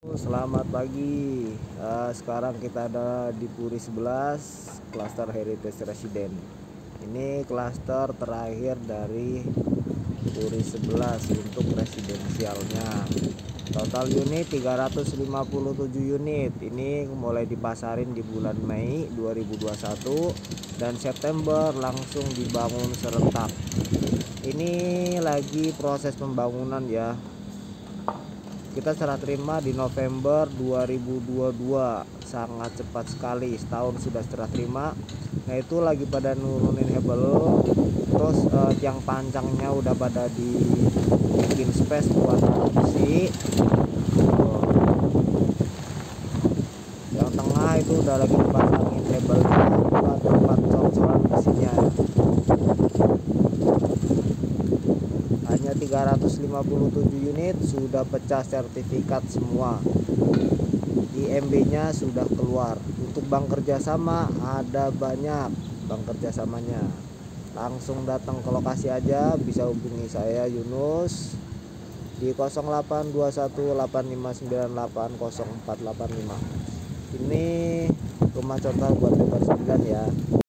Selamat pagi. Sekarang kita ada di Puri 11 Klaster Heritage Resident. Ini klaster terakhir dari Puri 11 untuk residensialnya. Total unit 357 unit. Ini mulai dipasarin di bulan Mei 2021 dan September langsung dibangun serentak. Ini lagi proses pembangunan ya. Kita serah terima di November 2022, sangat cepat sekali, setahun sudah serah terima. Nah itu lagi pada nurunin hebel, terus yang panjangnya udah pada dibikin space buat besi. Yang tengah itu udah lagi dipasangin hebelnya buat tempat col-colan besinya. Hanya 357 unit sudah pecah sertifikat semua. IMB nya sudah keluar. Untuk bank kerjasama ada banyak bank kerjasamanya. Langsung datang ke lokasi aja, bisa hubungi saya Yunus di 082185980485. Ini rumah contoh buat lebar 9 ya.